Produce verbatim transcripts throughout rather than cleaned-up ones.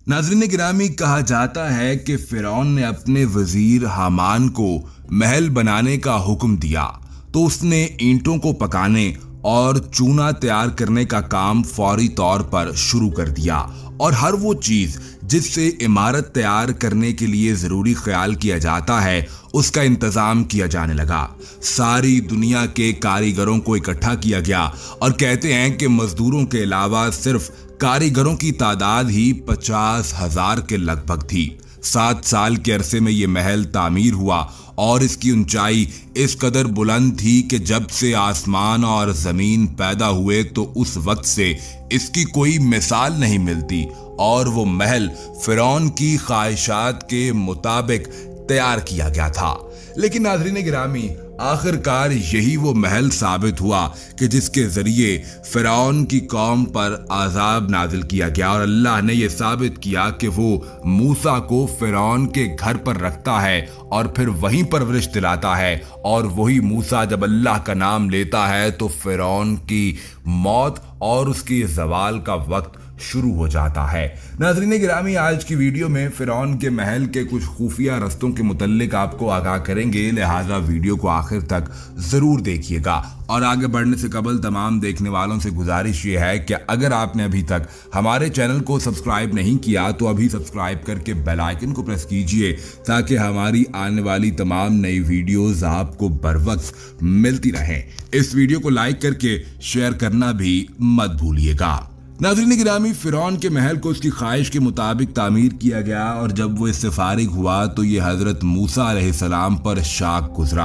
नाज़रीन गिरामी, कहा जाता है कि फिरौन ने अपने वजीर हामान को महल बनाने का हुक्म दिया तो उसने ईंटों को पकाने और चूना तैयार करने का काम फौरी तौर पर शुरू कर दिया और हर वो चीज जिससे इमारत तैयार करने के लिए जरूरी ख्याल किया जाता है उसका इंतजाम किया जाने लगा। सारी दुनिया के कारीगरों को इकट्ठा किया गया और कहते हैं कि मजदूरों के अलावा सिर्फ कारीगरों की तादाद ही पचास हजार के लगभग थी। सात साल के अरसे में यह महल तामीर हुआ और इसकी ऊंचाई इस कदर बुलंद थी कि जब से आसमान और जमीन पैदा हुए तो उस वक्त से इसकी कोई मिसाल नहीं मिलती और वो महल फिरौन की ख्वाहिशात के मुताबिक तैयार किया गया था। लेकिन नाज़रीन गिरामी, आखिरकार यही वो महल साबित हुआ कि जिसके जरिए फिरौन की कौम पर अजाब नाजिल किया गया और अल्लाह ने यह साबित किया कि वो मूसा को फिरौन के घर पर रखता है और फिर वहीं परवरिश दिलाता है और वही मूसा जब अल्लाह का नाम लेता है तो फिरौन की मौत और उसकी ज़वाल का वक्त शुरू हो जाता है। नाज़रीन गिरामी, आज की वीडियो में फिरौन के महल के कुछ खुफिया रस्तों के मुतल्लिक आपको आगाह करेंगे, लिहाजा वीडियो को आखिर तक जरूर देखिएगा। और आगे बढ़ने से कबल तमाम देखने वालों से गुजारिश ये है कि अगर आपने अभी तक हमारे चैनल को सब्सक्राइब नहीं किया तो अभी सब्सक्राइब करके बेल आइकन को प्रेस कीजिए ताकि हमारी आने वाली तमाम नई वीडियोस आपको बर वक्त मिलती रहें। इस वीडियो को लाइक करके शेयर करना भी मत भूलिएगा। नाज़रीन गिरामी, फिरौन के महल को उसकी ख्वाहिश के मुताबिक तामीर किया गया और जब वो इससे फारिग हुआ तो ये हज़रत मूसा अलैहिस्सलाम पर शाक गुजरा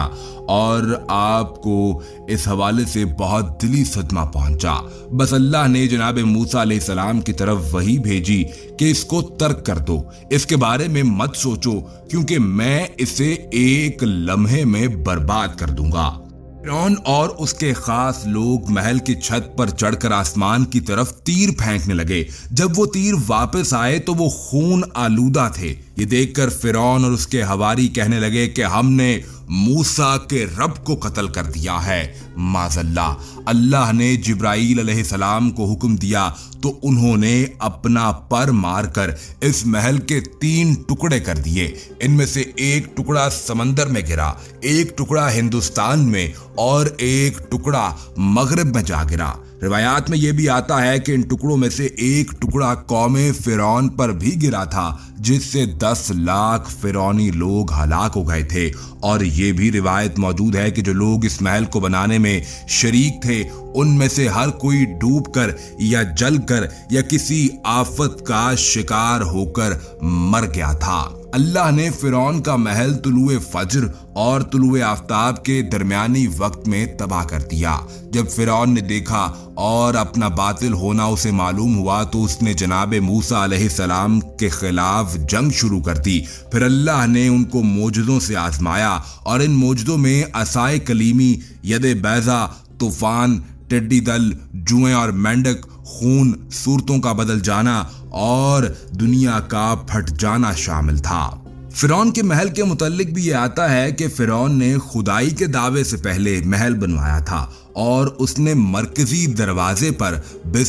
और आपको इस हवाले से बहुत दिली सदमा पहुंचा। बस अल्लाह ने जनाब मूसा अलैहिस्सलाम की तरफ वही भेजी कि इसको तर्क कर दो, इसके बारे में मत सोचो क्योंकि मैं इसे एक लम्हे में बर्बाद कर दूंगा। फिरौन और उसके खास लोग महल की छत पर चढ़कर आसमान की तरफ तीर फेंकने लगे। जब वो तीर वापस आए तो वो खून आलूदा थे। ये देखकर फिरौन और उसके हवारी कहने लगे कि हमने मूसा के रब को कत्ल कर दिया है। माज़ल्लाह। अल्लाह ने जिब्राईल अलैहिस्सलाम को हुक्म दिया तो उन्होंने अपना पर मारकर इस महल के तीन टुकड़े कर दिए। इनमें से एक टुकड़ा समंदर में गिरा, एक टुकड़ा हिंदुस्तान में और एक टुकड़ा मगरिब में जा गिरा। रिवायात में यह भी आता है कि इन टुकड़ों में से एक टुकड़ा कौमे फिरौन पर भी गिरा था जिससे दस लाख फिरौनी लोग हलाक हो गए थे। और ये भी रिवायत मौजूद है कि जो लोग इस महल को बनाने में शरीक थे उनमें से हर कोई डूबकर या जलकर या किसी आफत का शिकार होकर मर गया था। अल्लाह ने फिरौन का महल तुलुए फज्र और तुलुए आफ्ताब के दरमियानी वक्त में तबाह कर दिया। जब फिरौन ने देखा और अपना बातिल होना उसे मालूम हुआ तो उसने जनाब मूसा अलैहिस्सलाम के खिलाफ जंग शुरू कर दी। फिर अल्लाह ने उनको मोजज़ों से आजमाया और इन मोजज़ों में असाए कलीमी, यदे बैजा, तूफान, टिड्डी दल, जुएं और मेंढक, खून, सूरतों का बदल जाना और दुनिया का फट जाना शामिल था। फिरौन के महल के मुतालिक भी ये आता है कि फिरौन ने खुदाई के दावे से पहले महल बनवाया था और उसने मरकजी दरवाजे पर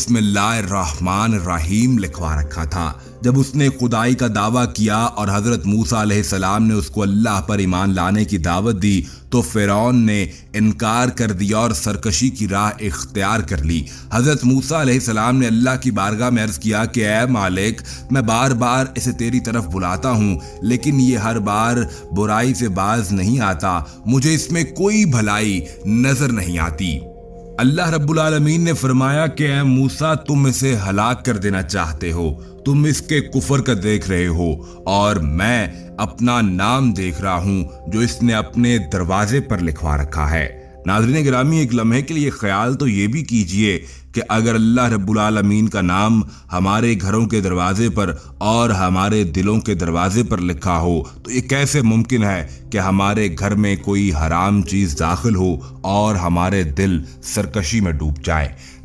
बिस्मिल्लाहिर्रहमानिर्रहीम लिखवा रखा था। जब उसने खुदाई का दावा किया और हजरत मूसा अलैहिस्सलाम ने उसको अल्लाह पर ईमान लाने की दावत दी तो फिरौन ने इनकार कर दिया और सरकशी की राह इख्तियार कर ली। हजरत मूसा अलैहिस्सलाम ने अल्लाह की बारगाह में अर्ज किया कि ऐ मालिक, मैं बार बार इसे तेरी तरफ बुलाता हूँ लेकिन ये हर बार बुराई से बाज नहीं आता, मुझे इसमें कोई भलाई नजर नहीं आती। अल्लाह रब्बुल आलमीन ने फरमाया कि ऐ मूसा, तुम इसे हलाक कर देना चाहते हो, तुम इसके कुफर का देख रहे हो और मैं अपना नाम देख रहा हूं जो इसने अपने दरवाजे पर लिखवा रखा है। नाज़रीन गिरामी, एक लम्हे के लिए ख्याल तो ये भी कीजिए कि अगर अल्लाह रब्बुल आलमीन का नाम हमारे घरों के दरवाजे पर और हमारे दिलों के दरवाजे पर लिखा हो तो ये कैसे मुमकिन है कि हमारे घर में कोई हराम चीज़ दाखिल हो और हमारे दिल सरकशी में डूब जाए।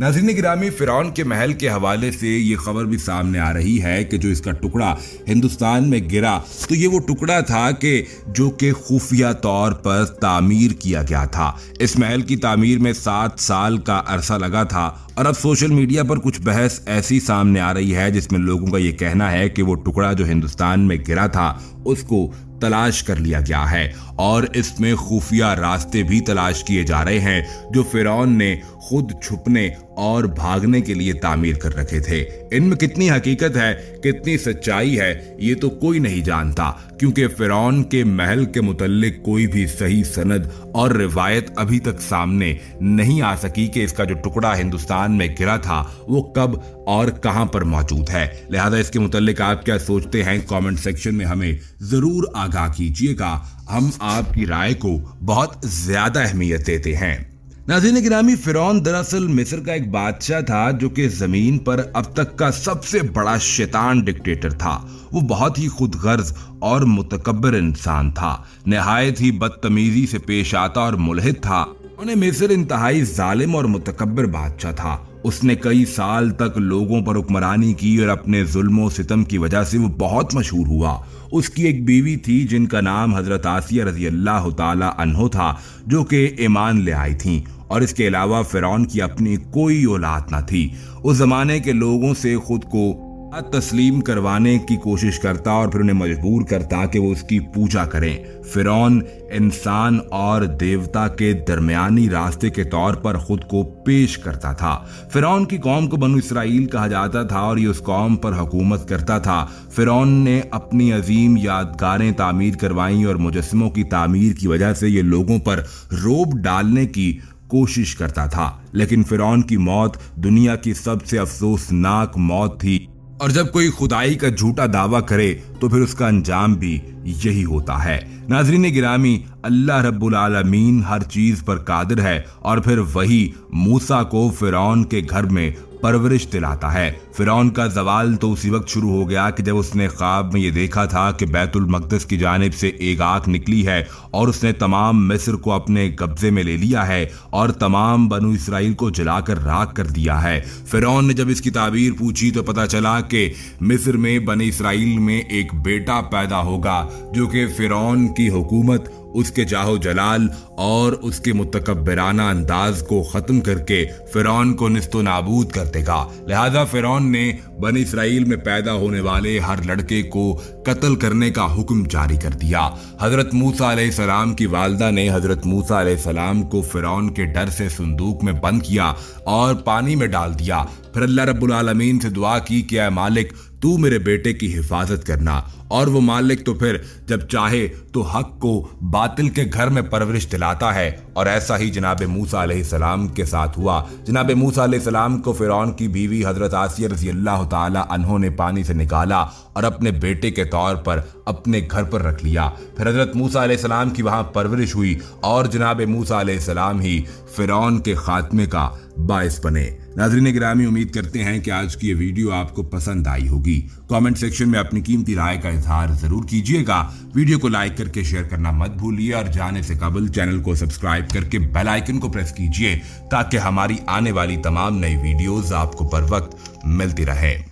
नाज़रीन गिरामी, फिरौन के महल के हवाले से ये खबर भी सामने आ रही है कि जो इसका टुकड़ा हिंदुस्तान में गिरा तो ये वो टुकड़ा था कि जो कि खुफिया तौर पर तामीर किया गया था। इस महल की तामीर में सात साल का अरसा लगा था और अब सोशल मीडिया पर कुछ बहस ऐसी सामने आ रही है जिसमें लोगों का ये कहना है कि वो टुकड़ा जो हिंदुस्तान में गिरा था उसको तलाश कर लिया गया है और इसमें खुफिया रास्ते भी तलाश किए जा रहे हैं जो फिरौन ने खुद छुपने और भागने के लिए तामीर कर रखे थे। इनमें कितनी हकीकत है, कितनी सच्चाई है, ये तो कोई नहीं जानता, क्योंकि फिरौन के महल के मुतल्लिक कोई भी सही सनद और रिवायत अभी तक सामने नहीं आ सकी कि इसका जो टुकड़ा हिंदुस्तान में गिरा था वो कब और कहां पर मौजूद है। लिहाजा इसके मुतल्लिक आप क्या सोचते हैं, कमेंट सेक्शन में हमें जरूर आगाह कीजिएगा। हम आपकी राय को बहुत ज्यादा अहमियत देते हैं। नाज़रीन गिरामी, फिरौन दरअसल मिस्र का एक बादशाह था जो कि जमीन पर अब तक का सबसे बड़ा शैतान डिक्टेटर था। वो बहुत ही खुदगर्ज और मुतकब्बिर इंसान था, निहायत ही बदतमीजी से पेश आता और मुलहिद था। उन्हें मिस्र इंतहाई जालिम और मुतकब्बिर बादशाह था। उसने कई साल तक लोगों पर हुक्मरानी की और अपने जुल्म सितम की वजह से वो बहुत मशहूर हुआ। उसकी एक बीवी थी जिनका नाम हजरत आसिया रजी अल्लाह ताला अन्हो था, जो कि ईमान ले आई थी और इसके अलावा फिरौन की अपनी कोई औलाद न थी। उस जमाने के लोगों से खुद को तस्लीम करवाने की कोशिश करता और फिर उन्हें मजबूर करता कि वो उसकी पूजा करें। फिरौन इंसान और देवता के दरमियानी रास्ते के तौर पर खुद को पेश करता था। फिरौन की कौम को बनु इसराइल कहा जाता था और ये उस कौम पर हुकूमत करता था। फिरौन ने अपनी अजीम यादगारें तामीर करवाई और मुजस्समों की तामीर की वजह से ये लोगों पर रोब डालने की कोशिश करता था, लेकिन फिरौन की मौत दुनिया की सबसे अफसोसनाक मौत थी और जब कोई खुदाई का झूठा दावा करे तो फिर उसका अंजाम भी यही होता है। नाज़रीन गिरामी, अल्लाह रब्बुल आलमीन हर चीज पर कादिर है और फिर वही मूसा को फिरौन के घर में परवरिश दिलाता है। फिरौन का जवाल तो उसी वक्त शुरू हो गया कि जब उसने ख्वाब में ये देखा था कि बैतुल मक़दस की जानिब से एक आग निकली है और उसने तमाम मिस्र को अपने कब्जे में ले लिया है और तमाम बनु इसराइल को जलाकर राख कर दिया है। फिरौन ने जब इसकी ताबीर पूछी तो पता चला कि मिस्र में बनी इसराइल में एक बेटा पैदा होगा जो कि फिरौन की हुकूमत, उसके जाहो जलाल और उसके मुतकब्बिराना अंदाज को खत्म करके फिरौन को निस्तो नाबूद कर देगा। लिहाजा फिरौन ने बनी इसराइल में पैदा होने वाले हर लड़के को कत्ल करने का हुक्म जारी कर दिया। हजरत मूसा अलैहिस्सलाम की वालदा ने हजरत मूसा अलैहिस्सलाम को फिरौन के डर से संदूक में बंद किया और पानी में डाल दिया। फिर अल्लाह रब्बुल आलमीन से दुआ की कि ऐ मालिक, तू मेरे बेटे की हिफाजत करना। और वो मालिक तो फिर जब चाहे तो हक को बातिल के घर में परवरिश दिलाता है और ऐसा ही जनाब मूसा अलैहिस्सलाम के साथ हुआ। जनाब मूसा अलैहिस्सलाम को फिरौन की बीवी हजरत आसिया रज़ी अल्लाह ताला अन्हो ने पानी से निकाला और अपने बेटे के तौर पर अपने घर पर रख लिया। फिर हजरत मूसा अलैहिस्सलाम की वहां परवरिश हुई और जनाब मूसा अलैहिस्सलाम ही फिरौन के खात्मे का बाइस बने। नाज़रीन गिरामी, उम्मीद करते हैं कि आज की ये वीडियो आपको पसंद आई होगी। कमेंट सेक्शन में अपनी कीमती राय का इजहार जरूर कीजिएगा। वीडियो को लाइक करके शेयर करना मत भूलिए और जाने से कबल चैनल को सब्सक्राइब करके बेल आइकन को प्रेस कीजिए ताकि हमारी आने वाली तमाम नई वीडियोस आपको बर वक्त मिलती रहे।